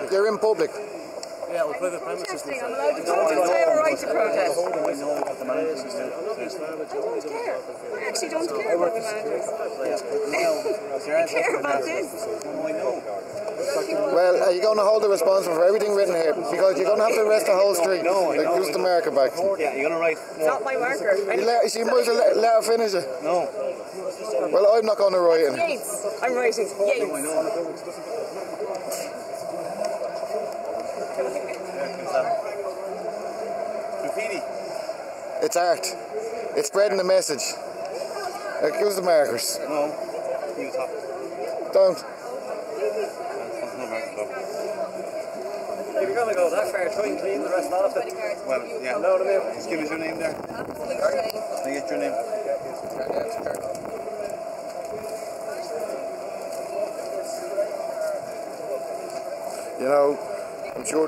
You're in public. Yeah, well, private premises. Interesting, I'm allowed to protest. I have a right to protest. I know what the managers do. I don't care. I actually don't care about the managers. I care about this. Well, are you going to hold the responsible for everything written here? Because you're going to have to arrest the whole street. Like, use the marker back. Yeah, you're going to write. It's not my marker. You might as well let her finish it. No. Well, I'm not going to write it. Yates. I'm writing. Yates. I know. Graffiti. It's art. It's spreading the message. Like, use the markers. No. You top. Don't. If you're going to go that far, try and clean the rest off it. Well, yeah. No, just give us your name there. Can I get your name? You know, I'm sure